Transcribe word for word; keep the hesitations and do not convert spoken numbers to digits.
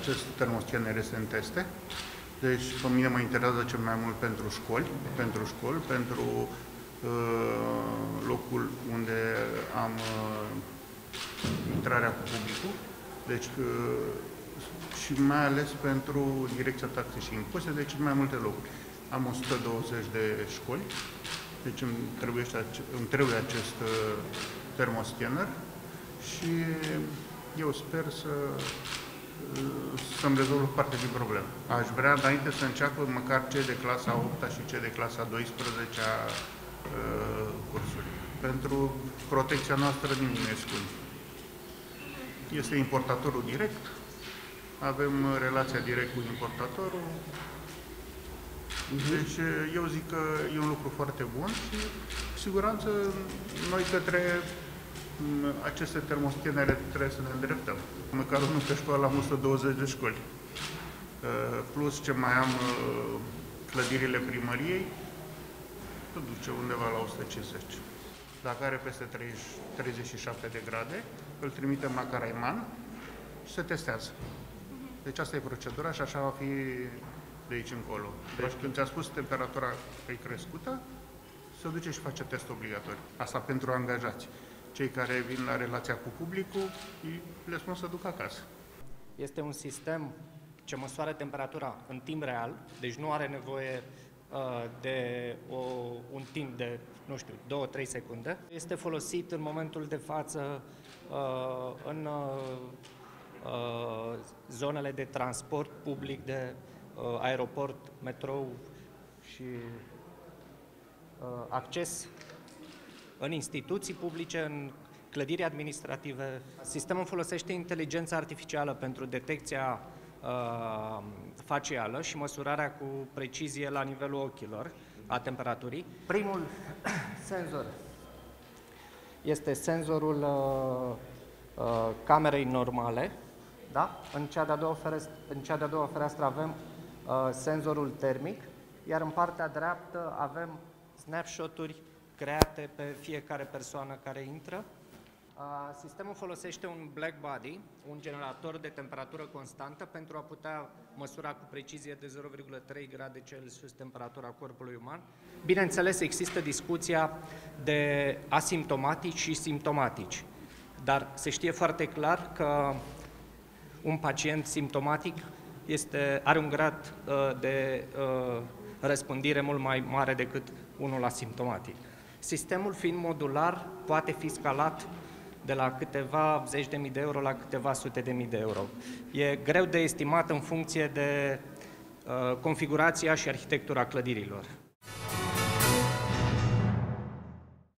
acest termoscanner este în teste. Deci, pe mine mă interesează cel mai mult pentru școli, pentru școli, pentru uh, locul unde am uh, intrarea cu publicul, deci uh, și mai ales pentru Direcția Taxe și Impozite, deci în mai multe locuri. Am o sută douăzeci de școli, deci îmi trebuie, îmi trebuie acest uh, termoscanner și eu sper să să-mi rezolv parte din problemă. Aș vrea înainte să înceapă măcar cei de clasa a opta și cei de clasa a douăsprezecea uh, cursuri. Pentru protecția noastră nimic nu e scump. Este importatorul direct, avem relația direct cu importatorul. Deci eu zic că e un lucru foarte bun și cu siguranță noi către aceste termoscanere trebuie să ne îndreptăm. Măcar unul pe școală am o sută douăzeci de școli. Plus ce mai am clădirile primăriei, tot duce undeva la o sută cincizeci. Dacă are peste treizeci și șapte de grade, îl trimitem la Caraiman și se testează. Deci asta e procedura și așa va fi de aici încolo. Deci când ți-a spus temperatura că e crescută, se duce și face test obligatoriu. Asta pentru angajați. Cei care vin la relația cu publicul, le spun să ducă acasă. Este un sistem ce măsoară temperatura în timp real, deci nu are nevoie uh, de o, un timp de, nu știu, două trei secunde. Este folosit în momentul de față uh, în uh, zonele de transport public, de uh, aeroport, metrou și uh, acces în instituții publice, în clădiri administrative. Sistemul folosește inteligența artificială pentru detecția uh, facială și măsurarea cu precizie la nivelul ochilor a temperaturii. Primul senzor este senzorul uh, uh, camerei normale. Da? În cea de-a doua fereastră, în cea de-a doua fereastră avem uh, senzorul termic, iar în partea dreaptă avem snapshot-uri create pe fiecare persoană care intră. Sistemul folosește un black body, un generator de temperatură constantă, pentru a putea măsura cu precizie de zero virgulă trei grade Celsius temperatura corpului uman. Bineînțeles, există discuția de asimptomatici și simptomatici, dar se știe foarte clar că un pacient simptomatic este, are un grad uh, de uh, răspândire mult mai mare decât unul asimptomatic. Sistemul, fiind modular, poate fi scalat de la câteva zeci de mii de euro la câteva sute de mii de euro. E greu de estimat în funcție de uh, configurația și arhitectura clădirilor.